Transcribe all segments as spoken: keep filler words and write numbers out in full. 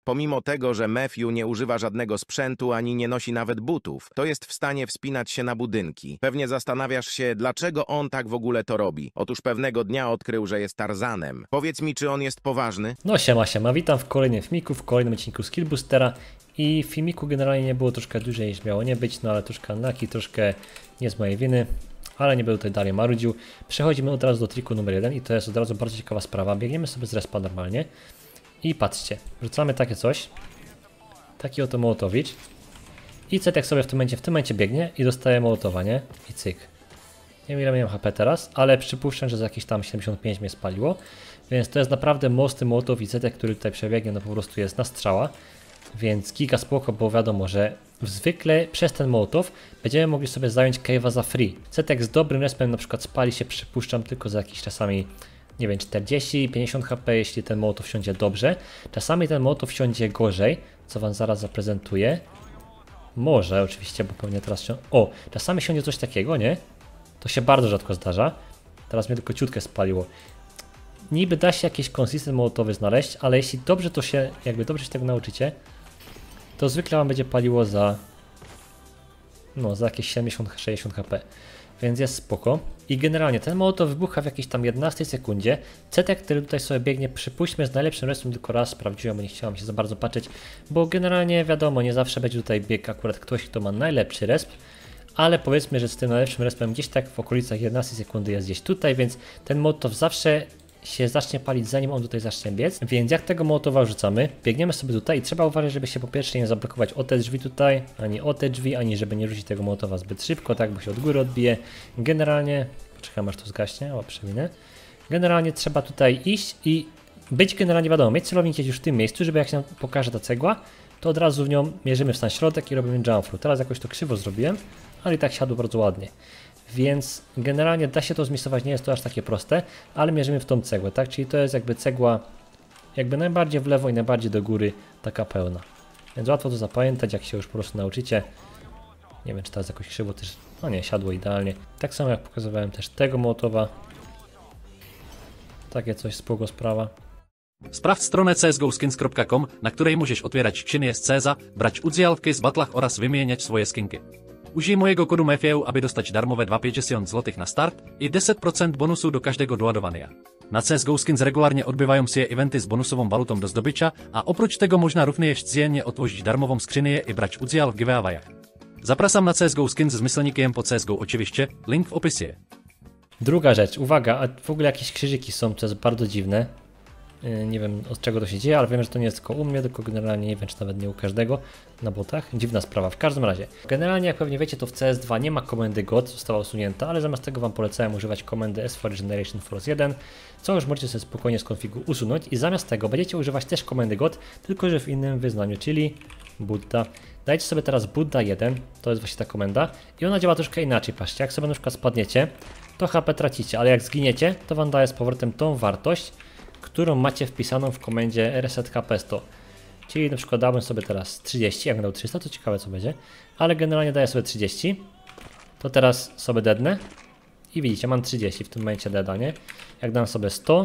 Pomimo tego, że Matthew nie używa żadnego sprzętu ani nie nosi nawet butów, to jest w stanie wspinać się na budynki. Pewnie zastanawiasz się, dlaczego on tak w ogóle to robi. Otóż pewnego dnia odkrył, że jest Tarzanem. Powiedz mi, czy on jest poważny? No siema, siema, witam w kolejnym filmiku, w kolejnym odcinku Skill Boostera. I w filmiku generalnie nie było troszkę dłużej niż miało nie być, no ale troszkę unlucky, troszkę nie z mojej winy, ale nie będę tutaj dalej marudził. Przechodzimy od razu do triku numer jeden i to jest od razu bardzo ciekawa sprawa. Biegniemy sobie z respa normalnie i patrzcie, rzucamy takie coś, taki oto mołotowicz i Cetek sobie w tym momencie, w tym momencie biegnie i dostaje mołotowa, nie? I cyk. Nie wiem ile miałem H P teraz, ale przypuszczam, że za jakieś tam siedemdziesiąt pięć mnie spaliło, więc to jest naprawdę mocny mołotow i Cetek, który tutaj przebiegnie, no po prostu jest na strzała. Więc giga spoko, bo wiadomo, że zwykle przez ten mołotow będziemy mogli sobie zająć cave'a za free. Cetek z dobrym respem na przykład spali się, przypuszczam, tylko za jakieś czasami, nie wiem, czterdzieści pięćdziesiąt H P, jeśli ten mołotow siądzie dobrze. Czasami ten mołotow siądzie gorzej, co wam zaraz zaprezentuję. Może oczywiście, bo pewnie teraz się... O, czasami siądzie coś takiego, nie? To się bardzo rzadko zdarza. Teraz mnie tylko ciutkę spaliło. Niby da się jakieś consistent mołotowy znaleźć, ale jeśli dobrze to się, jakby dobrze się tego nauczycie, to zwykle wam będzie paliło za no za jakieś siedemdziesiąt sześćdziesiąt H P, więc jest spoko. I generalnie ten mołotow wybucha w jakiejś tam jedenastej sekundzie. Cetek, który tutaj sobie biegnie, przypuśćmy z najlepszym respem, tylko raz sprawdziłem, bo nie chciałem się za bardzo patrzeć, bo generalnie wiadomo, nie zawsze będzie tutaj bieg akurat ktoś, kto ma najlepszy resp, ale powiedzmy, że z tym najlepszym respem gdzieś tak w okolicach jedenastej sekundy jest gdzieś tutaj, więc ten mołotow zawsze się zacznie palić, zanim on tutaj zacznie biec. Więc jak tego mołotowa rzucamy, biegniemy sobie tutaj i trzeba uważać, żeby się po pierwsze nie zablokować o te drzwi tutaj, ani o te drzwi, ani żeby nie rzucić tego mołotowa zbyt szybko, tak, bo się od góry odbije. Generalnie, poczekam aż to zgaśnie, o, przewinę. Generalnie trzeba tutaj iść i być generalnie wiadomo, mieć celownik już w tym miejscu, żeby jak się nam pokaże ta cegła, to od razu w nią mierzymy w sam środek i robimy jump through. Teraz jakoś to krzywo zrobiłem, ale i tak siadło bardzo ładnie. Więc generalnie da się to zmisować, nie jest to aż takie proste, ale mierzymy w tą cegłę, tak? Czyli to jest jakby cegła jakby najbardziej w lewo i najbardziej do góry, taka pełna. Więc łatwo to zapamiętać, jak się już po prostu nauczycie. Nie wiem, czy teraz jakoś krzywo też, no nie, siadło idealnie. Tak samo jak pokazywałem też tego mołotowa. Takie coś, spoko sprawa. Sprawdź stronę c s go skins kropka com, na której musisz otwierać skrzynię z C S a, brać udział w case battlach oraz wymieniać swoje skinki. Użyj mojego kodu Matthew, aby dostać darmowe dwa pięćdziesiąt złotych na start i dziesięć procent bonusu do każdego doładowania. Na C S G O Skins regularnie odbywają się eventy z bonusową walutą do zdobycia, a oprócz tego można również dziennie otworzyć darmową skrzynię i brać udział w giveawayach. Zapraszam na C S G O Skins z myślnikiem po C S G O oczywiście, link w opisie. Druga rzecz, uwaga, a w ogóle jakieś krzyżyki są, to jest bardzo dziwne. Nie wiem od czego to się dzieje, ale wiem, że to nie jest tylko u mnie, tylko generalnie nie wiem, czy nawet nie u każdego na botach. Dziwna sprawa. W każdym razie, generalnie jak pewnie wiecie, to w C S dwa nie ma komendy God, została usunięta, ale zamiast tego wam polecałem używać komendy S for Generation Force jeden, co już możecie sobie spokojnie z konfigu usunąć i zamiast tego będziecie używać też komendy God, tylko że w innym wyznaniu, czyli Buddha. Dajcie sobie teraz Buddha jeden, to jest właśnie ta komenda i ona działa troszkę inaczej. Patrzcie, jak sobie na przykład spadniecie, to H P tracicie, ale jak zginiecie, to wam daje z powrotem tą wartość, którą macie wpisaną w komendzie reset H P sto. Czyli na przykład dałbym sobie teraz trzydzieści, jak dał trzysta, to ciekawe co będzie, ale generalnie daję sobie trzydzieści, to teraz sobie deadnę i widzicie, mam trzydzieści w tym momencie deada, nie? Jak dam sobie sto,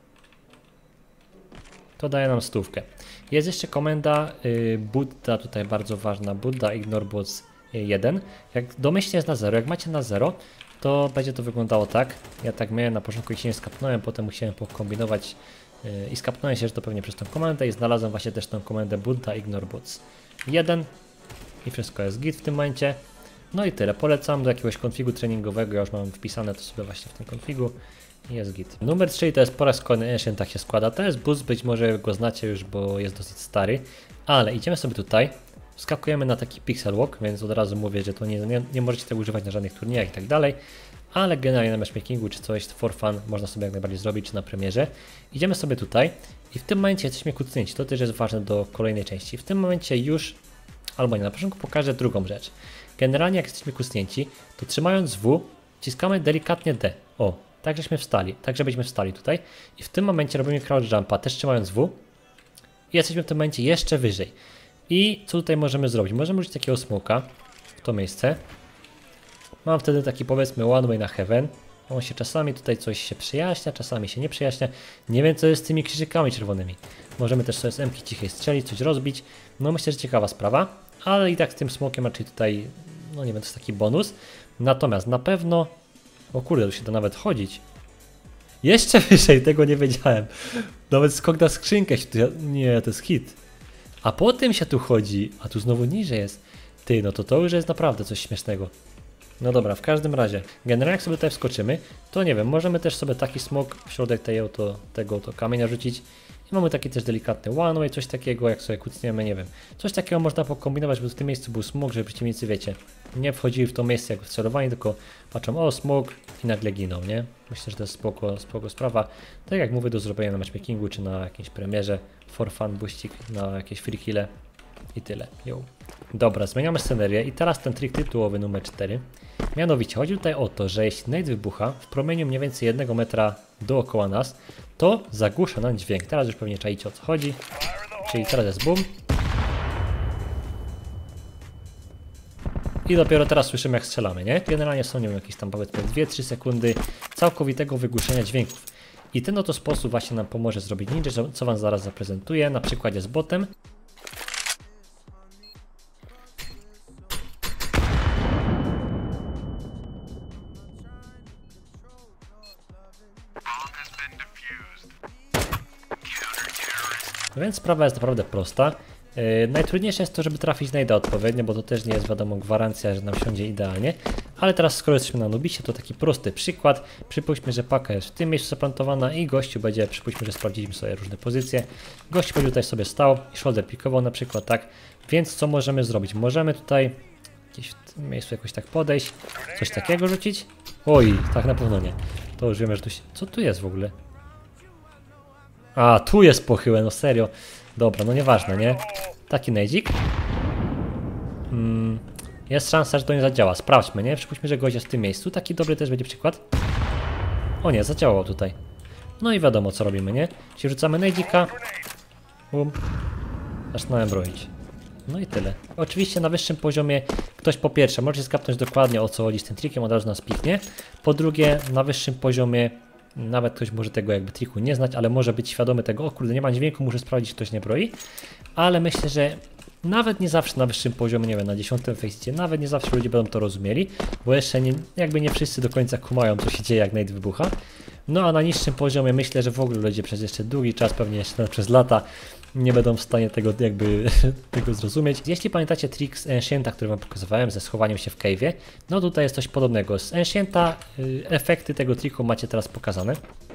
to daje nam stówkę. Jest jeszcze komenda yy, Buddha, tutaj bardzo ważna, Buddha ignore bots jeden. Jak domyślnie jest na zero, jak macie na zero, to będzie to wyglądało tak. Ja tak miałem na początku i się nie skapnąłem, potem musiałem pokombinować yy, i skapnąłem się, że to pewnie przez tą komendę i znalazłem właśnie też tą komendę Buddha ignore bots jeden i wszystko jest git w tym momencie. No i tyle, polecam do jakiegoś konfigu treningowego, ja już mam wpisane to sobie właśnie w tym konfigu i jest git. Numer trzy to jest po raz kolejny Ancient, tak się składa, to jest boost, być może go znacie już, bo jest dosyć stary, ale idziemy sobie tutaj. Skakujemy na taki pixel walk, więc od razu mówię, że to nie, nie, nie możecie tego używać na żadnych turniejach i tak dalej, ale generalnie na matchmakingu czy coś for fun można sobie jak najbardziej zrobić, czy na premierze. Idziemy sobie tutaj i w tym momencie jesteśmy kucnięci, to też jest ważne do kolejnej części. W tym momencie już, albo nie, na początku pokażę drugą rzecz. Generalnie jak jesteśmy kucnięci, to trzymając W, wciskamy delikatnie D. O, tak żeśmy wstali, tak żebyśmy wstali tutaj i w tym momencie robimy crouch jumpa, też trzymając W i jesteśmy w tym momencie jeszcze wyżej. I co tutaj możemy zrobić? Możemy użyć takiego smoka w to miejsce. Mam wtedy taki powiedzmy one way na heaven. On się czasami tutaj coś się przyjaśnia, czasami się nie przyjaśnia. Nie wiem co jest z tymi krzyżykami czerwonymi. Możemy też sobie z emki cichej strzelić, coś rozbić. No myślę, że ciekawa sprawa, ale i tak z tym smokiem raczej tutaj, no nie wiem, to jest taki bonus. Natomiast na pewno, o kurde, tu się da nawet chodzić. Jeszcze wyżej, tego nie wiedziałem. Nawet skok na skrzynkę się tu, nie, to jest hit. A potem się tu chodzi, a tu znowu niżej jest. Ty, no to to już jest naprawdę coś śmiesznego. No dobra, w każdym razie, generalnie jak sobie tutaj wskoczymy, to nie wiem, możemy też sobie taki smok w środek tej, to, tego to kamienia rzucić. I mamy taki też delikatny one way, coś takiego, jak sobie kucniemy, nie wiem. Coś takiego można pokombinować, bo w tym miejscu był smok, żeby przeciwnicy, wiecie, nie wchodzili w to miejsce jak w celowaniu, tylko patrzą, o smok i nagle giną, nie? Myślę, że to jest spoko, spoko sprawa. Tak jak mówię, do zrobienia na matchmakingu, czy na jakiejś premierze, for fun, buścik, na jakieś free kille i tyle. Yo. Dobra, zmieniamy scenerię i teraz ten trik tytułowy numer cztery. Mianowicie chodzi tutaj o to, że jeśli nade wybucha w promieniu mniej więcej jednego metra dookoła nas, to zagłusza nam dźwięk. Teraz już pewnie czaicie, o co chodzi. Czyli teraz jest boom. I dopiero teraz słyszymy, jak strzelamy, nie? Generalnie są nie wiem, jakieś tam powiedzmy dwie trzy sekundy całkowitego wygłuszenia dźwięków. I ten oto sposób właśnie nam pomoże zrobić ninja, co wam zaraz zaprezentuję na przykładzie z botem. Więc sprawa jest naprawdę prosta. Yy, najtrudniejsze jest to, żeby trafić nade'a odpowiednio, bo to też nie jest wiadomo gwarancja, że nam siądzie idealnie. Ale teraz skoro jesteśmy na Nubisie, to taki prosty przykład. Przypuśćmy, że paka jest w tym miejscu zaplantowana i gościu będzie, przypuśćmy, że sprawdziliśmy sobie różne pozycje. Gościu będzie tutaj sobie stał i shoulder pikował na przykład, tak. Więc co możemy zrobić? Możemy tutaj gdzieś w tym miejscu jakoś tak podejść, coś takiego rzucić. Oj, tak na pewno nie. To już wiemy, że tu się... Co tu jest w ogóle? A, tu jest pochyłe, no serio. Dobra, no nieważne, nie? Taki nade'ik. Hmm, jest szansa, że to nie zadziała. Sprawdźmy, nie? Przypuśćmy, że gość jest w tym miejscu. Taki dobry też będzie przykład. O nie, zadziałał tutaj. No i wiadomo, co robimy, nie? Czyli rzucamy nade'ika. Bum. Zaczynałem broić. No i tyle. Oczywiście na wyższym poziomie ktoś po pierwsze może skapnąć dokładnie, o co chodzi z tym trikiem, od razu nas piknie. Po drugie, na wyższym poziomie nawet ktoś może tego jakby triku nie znać, ale może być świadomy tego, o kurde, nie ma dźwięku, muszę sprawdzić, czy ktoś nie broi. Ale myślę, że nawet nie zawsze na wyższym poziomie, nie wiem, na dziesiątym fejsie, nawet nie zawsze ludzie będą to rozumieli, bo jeszcze nie, jakby nie wszyscy do końca kumają, co się dzieje, jak nade wybucha. No a na niższym poziomie myślę, że w ogóle ludzie przez jeszcze długi czas, pewnie jeszcze przez lata, nie będą w stanie tego jakby tego zrozumieć. Jeśli pamiętacie trik z Ancienta, który wam pokazywałem, ze schowaniem się w cave'ie, no tutaj jest coś podobnego. Z Ancienta y, efekty tego triku macie teraz pokazane.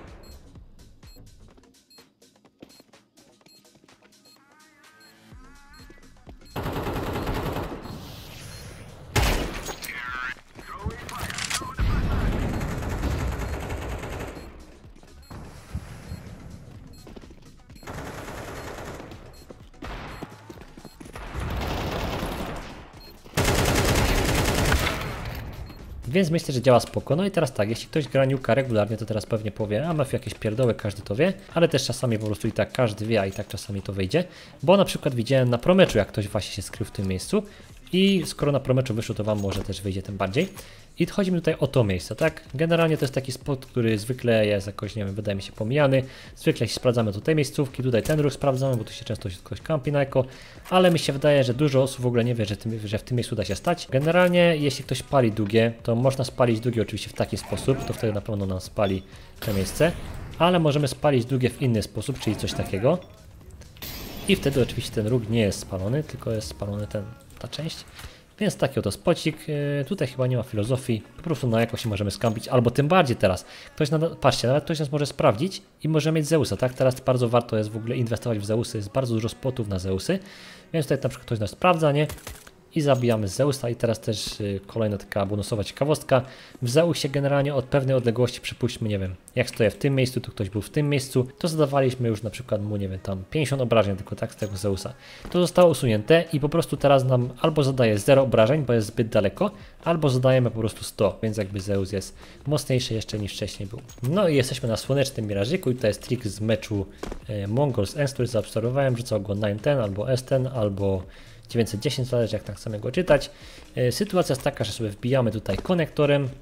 Więc myślę, że działa spoko. No i teraz tak, jeśli ktoś gra Nuka regularnie, to teraz pewnie powie, a Mef jakieś pierdoły, każdy to wie, ale też czasami po prostu i tak każdy wie, a i tak czasami to wyjdzie. Bo na przykład widziałem na promeczu, jak ktoś właśnie się skrył w tym miejscu i skoro na promeczu wyszło, to wam może też wyjdzie tym bardziej. I chodzi mi tutaj o to miejsce, tak? Generalnie to jest taki spot, który zwykle jest jakoś, nie wiem, wydaje mi się pomijany. Zwykle sprawdzamy tutaj miejscówki, tutaj ten ruch sprawdzamy, bo tu się często ktoś kampi na eko, ale mi się wydaje, że dużo osób w ogóle nie wie, że, tym, że w tym miejscu da się stać. Generalnie, jeśli ktoś pali długie, to można spalić długie oczywiście w taki sposób, to wtedy na pewno nam spali to miejsce, ale możemy spalić długie w inny sposób, czyli coś takiego. I wtedy oczywiście ten róg nie jest spalony, tylko jest spalony ten, ta część. Więc taki oto spocik, yy, tutaj chyba nie ma filozofii, po prostu na jakoś możemy skampić, albo tym bardziej teraz. Ktoś, nada, patrzcie, nawet ktoś nas może sprawdzić i może mieć Zeusa, tak? Teraz bardzo warto jest w ogóle inwestować w Zeusy, jest bardzo dużo spotów na Zeusy, więc tutaj na przykład ktoś nas sprawdza, nie? I zabijamy z Zeusa i teraz też yy, kolejna taka bonusowa ciekawostka. W Zeusie generalnie od pewnej odległości, przypuśćmy, nie wiem, jak stoję w tym miejscu, to ktoś był w tym miejscu, to zadawaliśmy już na przykład mu, nie wiem, tam pięćdziesiąt obrażeń tylko tak z tego Zeusa. To zostało usunięte i po prostu teraz nam albo zadaje zero obrażeń, bo jest zbyt daleko, albo zadajemy po prostu sto, więc jakby Zeus jest mocniejszy jeszcze niż wcześniej był. No i jesteśmy na słonecznym mirażyku i to jest trik z meczu e, Mongols Ends, który zaobserwowałem, rzucał go dziewięć ten albo S ten albo dziewięćset dziesięć, zależy jak tak chcemy go czytać. E, sytuacja jest taka, że sobie wbijamy tutaj konektorem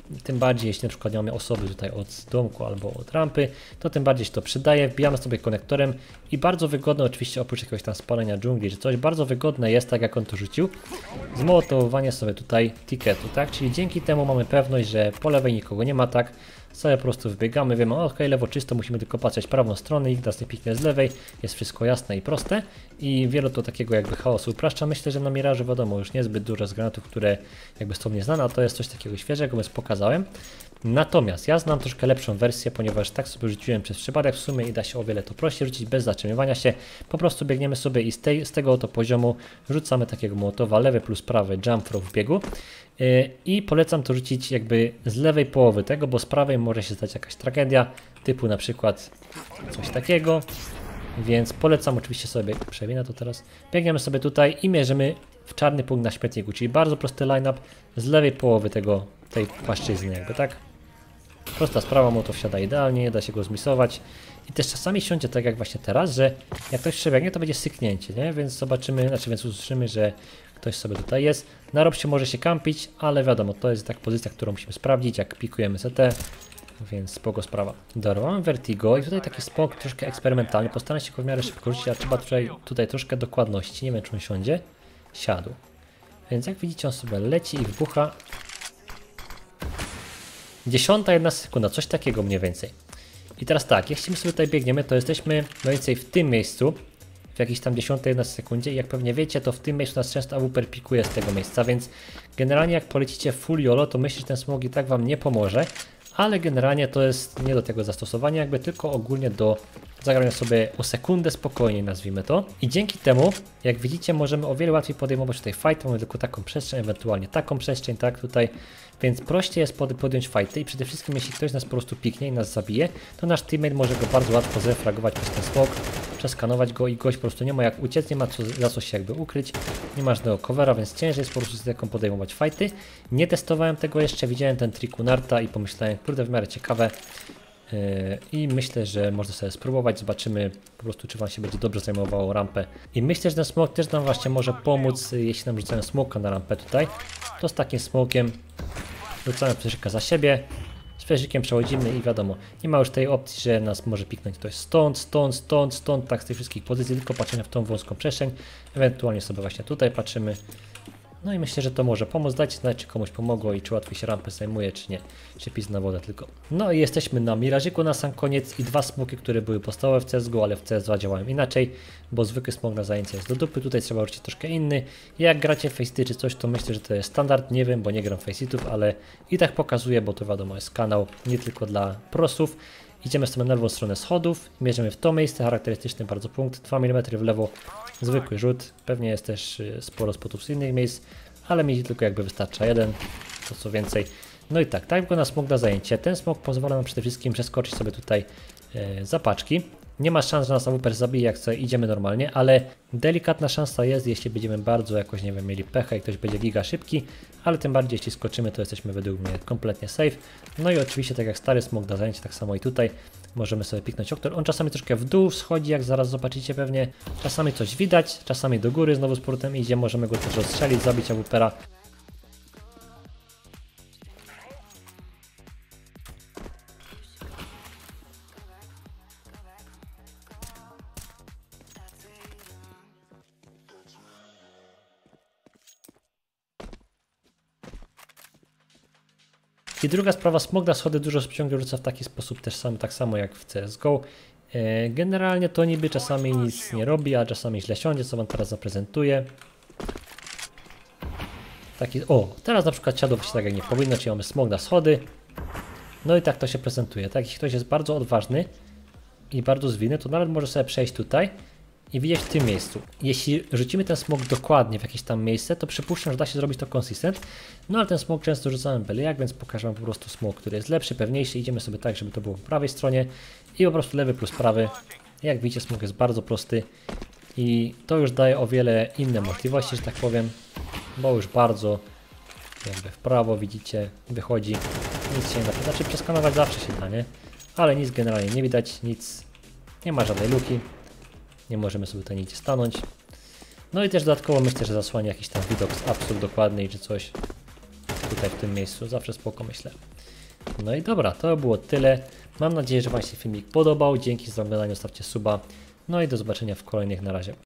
tym bardziej jeśli na przykład nie mamy osoby tutaj od domku albo od rampy, to tym bardziej się to przydaje. Wbijamy sobie konektorem i bardzo wygodne, oczywiście oprócz jakiegoś tam spalenia dżungli czy coś, bardzo wygodne jest, tak jak on to rzucił, zmołotowowanie sobie tutaj ticketu, tak? Czyli dzięki temu mamy pewność, że po lewej nikogo nie ma, tak? Sobie po prostu wbiegamy, wiemy, ok, lewo czysto, musimy tylko patrzeć prawą stronę, nikt nas nie piknie z lewej, jest wszystko jasne i proste i wiele to takiego jakby chaosu upraszcza. Myślę, że na Mirażu wiadomo już niezbyt dużo z granatów, które jakby są nieznane, a to jest coś takiego świeżego, więc pokazałem. Natomiast ja znam troszkę lepszą wersję, ponieważ tak sobie rzuciłem przez przypadek w sumie i da się o wiele to prościej rzucić bez zatrzymywania się. Po prostu biegniemy sobie i z, tej, z tego oto poziomu rzucamy takiego mołotowa, lewy plus prawy jump throw w biegu. Yy, I polecam to rzucić jakby z lewej połowy tego, bo z prawej może się stać jakaś tragedia, typu na przykład coś takiego. Więc polecam oczywiście sobie, przewinę to teraz, biegniemy sobie tutaj i mierzymy w czarny punkt na śmietniku, czyli bardzo prosty line-up z lewej połowy tego, tej płaszczyzny jakby, tak? Prosta sprawa, mu to wsiada idealnie, nie da się go zmisować i też czasami siądzie tak jak właśnie teraz, że jak ktoś przebiegnie, to będzie syknięcie, nie? Więc zobaczymy, znaczy więc usłyszymy, że ktoś sobie tutaj jest. Na robcie może się kampić, ale wiadomo, to jest tak pozycja, którą musimy sprawdzić, jak pikujemy C T, więc spoko sprawa. Dobra, mam Vertigo i tutaj taki smok troszkę eksperymentalny, postaram się go w miarę szybko rzucić, a trzeba tutaj, tutaj troszkę dokładności, nie wiem czy on siądzie. Siadł. Więc jak widzicie on sobie leci i wybucha. Dziesiąta jedna sekunda, coś takiego mniej więcej. I teraz tak, jeśli my sobie tutaj biegniemy, to jesteśmy mniej więcej w tym miejscu, w jakiejś tam dziesiątej jednej sekundzie i jak pewnie wiecie, to w tym miejscu nas często A W P pikuje z tego miejsca, więc generalnie jak polecicie full YOLO, to myślę, że ten smog i tak wam nie pomoże, ale generalnie to jest nie do tego zastosowania, jakby tylko ogólnie do zagrania sobie o sekundę spokojniej, nazwijmy to. I dzięki temu, jak widzicie, możemy o wiele łatwiej podejmować tutaj fight, mamy tylko taką przestrzeń, ewentualnie taką przestrzeń, tak tutaj, więc prościej jest pod, podjąć fighty i przede wszystkim jeśli ktoś nas po prostu piknie i nas zabije, to nasz teammate może go bardzo łatwo zrefragować przez ten smok, przeskanować go i gość po prostu nie ma jak uciec, nie ma co, za co się jakby ukryć, nie ma żadnego covera, więc ciężej jest po prostu z taką podejmować fighty. Nie testowałem tego jeszcze, widziałem ten trik u Narta i pomyślałem, kurde, w miarę ciekawe. Yy, I myślę, że można sobie spróbować, zobaczymy po prostu czy wam się będzie dobrze zajmowało rampę. I myślę, że ten smok też nam właśnie może pomóc, jeśli nam rzucają smoka na rampę tutaj, to z takim smokiem rzucamy fleszyka za siebie, z fleszykiem przechodzimy i wiadomo, nie ma już tej opcji, że nas może piknąć ktoś stąd, stąd, stąd, stąd, tak z tych wszystkich pozycji, tylko patrzymy w tą wąską przestrzeń, ewentualnie sobie właśnie tutaj patrzymy. No i myślę, że to może pomóc. Dajcie znać, czy komuś pomogło i czy łatwiej się rampę zajmuje, czy nie. Czy pis na wodę tylko. No i jesteśmy na Mirażyku na sam koniec i dwa smoki, które były podstawowe w C S G O, ale w C S dwa działają inaczej, bo zwykły smok na zajęcie jest do dupy, tutaj trzeba użyć troszkę inny. Jak gracie Faceity czy coś, to myślę, że to jest standard, nie wiem, bo nie gram Faceitów, ale i tak pokazuję, bo to wiadomo jest kanał nie tylko dla prosów. Idziemy sobie na lewą stronę schodów, mierzymy w to miejsce, charakterystyczny bardzo punkt, dwa milimetry w lewo, zwykły rzut, pewnie jest też sporo spotów z innych miejsc, ale mi tylko jakby wystarcza jeden, to co więcej. No i tak, tak wygląda smok na zajęcie. Ten smok pozwala nam przede wszystkim przeskoczyć sobie tutaj e, zapaczki. Nie ma szans, że nas A W P zabije, jak sobie idziemy normalnie, ale delikatna szansa jest, jeśli będziemy bardzo jakoś, nie wiem, mieli pecha i ktoś będzie giga szybki, ale tym bardziej jeśli skoczymy, to jesteśmy według mnie kompletnie safe. No i oczywiście tak jak stary smok na zajęcie, tak samo i tutaj możemy sobie piknąć oktor. On czasami troszkę w dół schodzi, jak zaraz zobaczycie pewnie. Czasami coś widać, czasami do góry znowu z powrotem idzie, możemy go też rozstrzelić, zabić A W P-a. I druga sprawa, smok na schody dużo ciągle rzuca w taki sposób też sam, tak samo jak w C S G O. E, generalnie to niby czasami nic nie robi, a czasami źle siądzie, co wam teraz zaprezentuję. Taki, o, teraz na przykład siadło się tak jak nie powinno, czyli mamy smok na schody. No i tak to się prezentuje. Tak, jeśli ktoś jest bardzo odważny i bardzo zwinny, to nawet może sobie przejść tutaj i widzieć w tym miejscu. Jeśli rzucimy ten smok dokładnie w jakieś tam miejsce, to przypuszczam, że da się zrobić to consistent. No ale ten smok często rzucamy byle jak, więc pokażę wam po prostu smok, który jest lepszy, pewniejszy. Idziemy sobie tak, żeby to było po prawej stronie i po prostu lewy plus prawy. Jak widzicie, smok jest bardzo prosty i to już daje o wiele inne możliwości, że tak powiem, bo już bardzo jakby w prawo widzicie, wychodzi, nic się nie da, znaczy przeskanować zawsze się da, nie? Ale nic generalnie nie widać, nic, nie ma żadnej luki. Nie możemy sobie tutaj nigdzie stanąć. No i też dodatkowo myślę, że zasłania jakiś tam widok z absurd dokładny czy coś tutaj w tym miejscu. Zawsze spoko myślę. No i dobra, to było tyle. Mam nadzieję, że Wam się filmik podobał. Dzięki za oglądanie, zostawcie suba. No i do zobaczenia w kolejnych. Na razie.